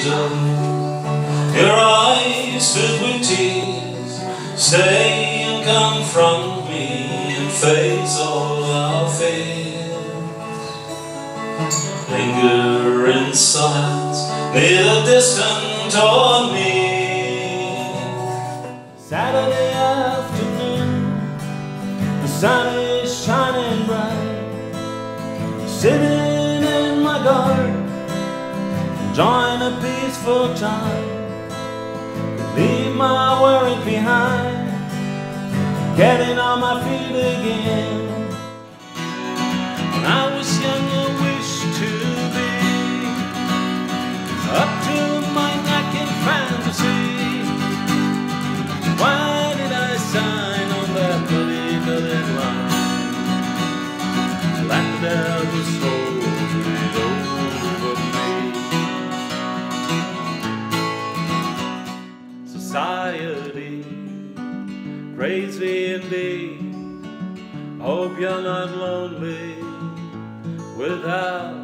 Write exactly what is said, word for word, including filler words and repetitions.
door. Your eyes filled with tears, stay and confront me and face all our fears. Linger in silence near the distant on me. Saturday afternoon, the sun is shining bright. Sitting in my garden, enjoying a peaceful time. Leave my worries behind, getting on my feet again. When I was young, I wished to be up to my neck in fantasy. Why did I sign on that bloody dotted line? Let the devil hold it over me. Society, crazy indeed. Hope you're not lonely without